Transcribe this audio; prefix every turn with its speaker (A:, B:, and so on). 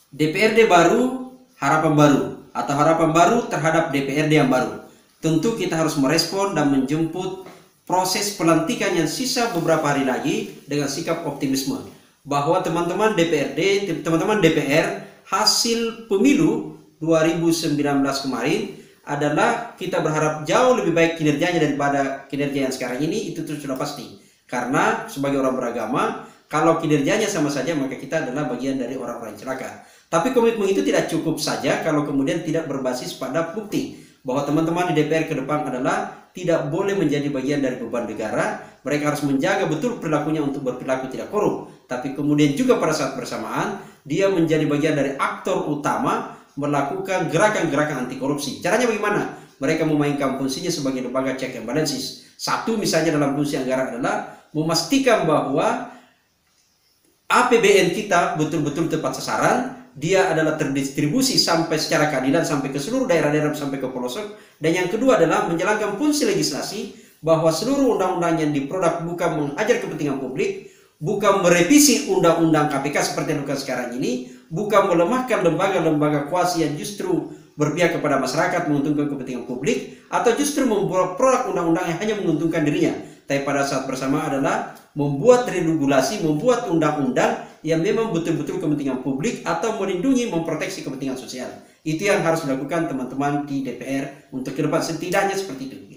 A: DPRD baru, harapan baru, atau harapan baru terhadap DPRD yang baru. Tentu kita harus merespon dan menjemput proses pelantikan yang sisa beberapa hari lagi dengan sikap optimisme bahwa teman-teman DPRD, teman-teman DPR, hasil pemilu 2019 kemarin adalah kita berharap jauh lebih baik kinerjanya daripada kinerja yang sekarang ini. Itu sudah pasti, karena sebagai orang beragama, kalau kinerjanya sama saja maka kita adalah bagian dari orang-orang celaka. Tapi komitmen itu tidak cukup saja kalau kemudian tidak berbasis pada bukti bahwa teman-teman di DPR ke depan adalah tidak boleh menjadi bagian dari beban negara. Mereka harus menjaga betul perilakunya untuk berperilaku tidak korup, tapi kemudian juga pada saat bersamaan dia menjadi bagian dari aktor utama melakukan gerakan-gerakan anti korupsi. Caranya bagaimana? Mereka memainkan fungsinya sebagai lembaga check and balances. Satu misalnya dalam fungsi anggaran adalah memastikan bahwa APBN kita betul-betul tepat sasaran, dia adalah terdistribusi sampai secara keadilan sampai ke seluruh daerah-daerah sampai ke pelosok. Dan yang kedua adalah menjalankan fungsi legislasi bahwa seluruh undang-undang yang diproduk bukan menghajar kepentingan publik, bukan merevisi undang-undang KPK seperti yang dilakukan sekarang ini, bukan melemahkan lembaga-lembaga kuasi yang justru berpihak kepada masyarakat menguntungkan kepentingan publik, atau justru membuat produk undang-undang yang hanya menguntungkan dirinya. Tapi pada saat bersama adalah membuat regulasi, membuat undang-undang yang memang betul-betul kepentingan publik atau melindungi, memproteksi kepentingan sosial. Itu yang harus dilakukan teman-teman di DPR untuk ke depan, setidaknya seperti itu.